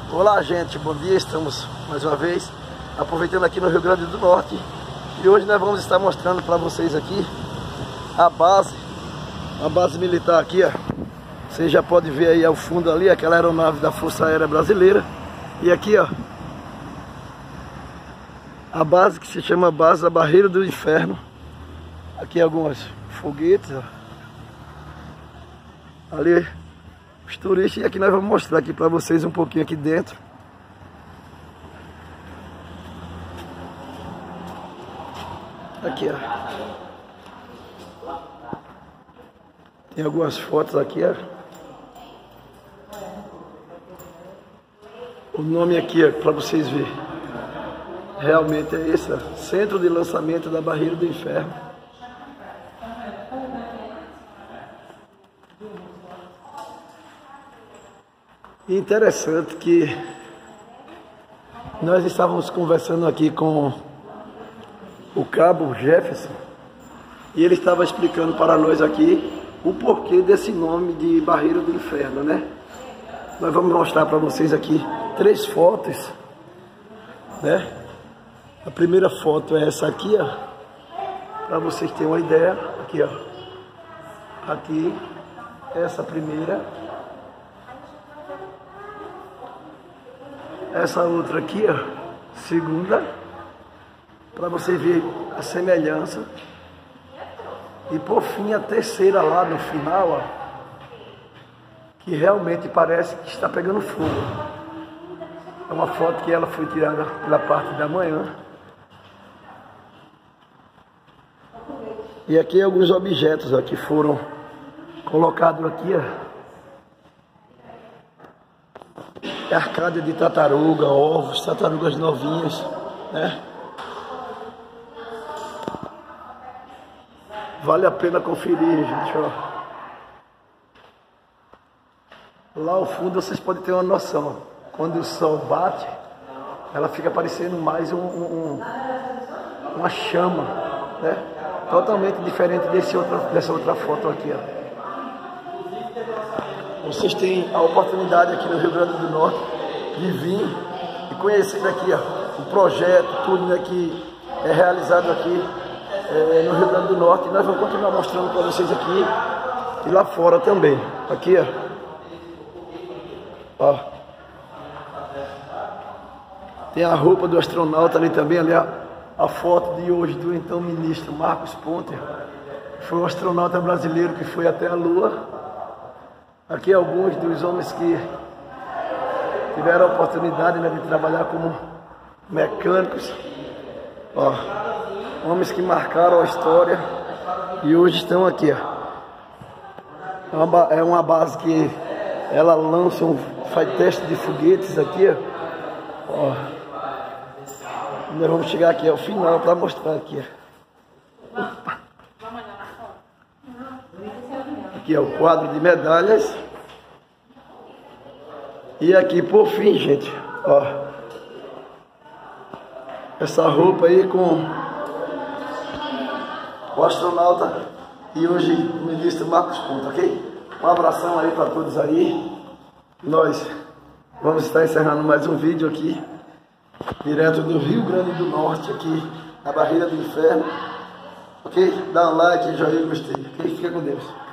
Olá gente, bom dia, estamos mais uma vez aproveitando aqui no Rio Grande do Norte e hoje nós vamos estar mostrando para vocês aqui a base militar aqui, ó. Você já pode ver aí ao fundo ali aquela aeronave da Força Aérea Brasileira e aqui ó, a base que se chama Base da Barreira do Inferno. Aqui alguns foguetes, ó. Ali os turistas, e aqui nós vamos mostrar aqui para vocês um pouquinho aqui dentro. Aqui ó, tem algumas fotos aqui ó. O nome aqui ó, para vocês verem, realmente é esse ó, Centro de Lançamento da Barreira do Inferno. E interessante que nós estávamos conversando aqui com o cabo Jefferson e ele estava explicando para nós aqui o porquê desse nome de Barreira do Inferno, né? Nós vamos mostrar para vocês aqui 3 fotos, né? A primeira foto é essa aqui, ó, para vocês terem uma ideia. Aqui, ó, aqui, essa primeira. Essa outra aqui, ó, segunda, para você ver a semelhança. E por fim a terceira lá no final, ó, que realmente parece que está pegando fogo. É uma foto que ela foi tirada pela parte da manhã. E aqui alguns objetos ó, que foram colocados aqui, ó. É arcada de tartaruga, ovos, tartarugas novinhas, né? Vale a pena conferir, gente, ó. Lá ao fundo vocês podem ter uma noção. Quando o sol bate, ela fica parecendo mais uma chama, né? Totalmente diferente dessa outra foto aqui, ó. Vocês têm a oportunidade aqui no Rio Grande do Norte de vir e conhecer aqui ó, o projeto, tudo né, que é realizado aqui no Rio Grande do Norte. E nós vamos continuar mostrando para vocês aqui e lá fora também. Aqui ó, tem a roupa do astronauta ali também, ali a foto de hoje do então ministro Marcos Pontes, foi um astronauta brasileiro que foi até a Lua. Aqui alguns dos homens que tiveram a oportunidade né, de trabalhar como mecânicos, ó, homens que marcaram a história e hoje estão aqui. Ó. É uma base que ela lança, faz teste de foguetes aqui. Ó. Nós vamos chegar aqui ao final para mostrar aqui. Opa. Aqui é o quadro de medalhas. E aqui por fim, gente, ó, essa roupa aí com o astronauta e hoje o ministro Marcos Pontes, ok? Um abração aí para todos aí. Nós vamos estar encerrando mais um vídeo aqui, direto do Rio Grande do Norte, aqui na Barreira do Inferno. Ok? Dá um like, joinha, gostei. Ok? Fica com Deus.